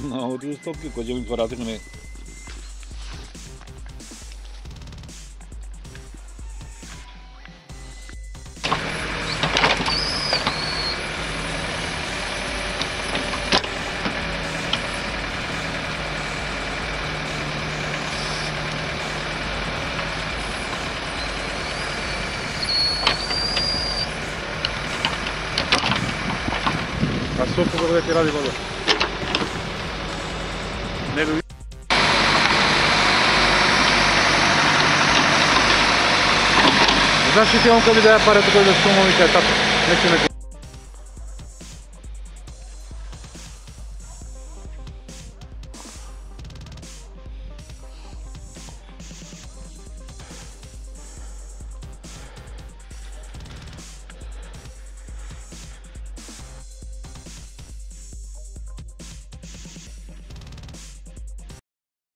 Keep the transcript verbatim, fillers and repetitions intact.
No, ovo ti je stopio, ko želim to raditi na me. A stopu kako da ti radi voda? Ne bi... Znaš li ti on kad bi daje pare tako da su umovika tako? Neće neko...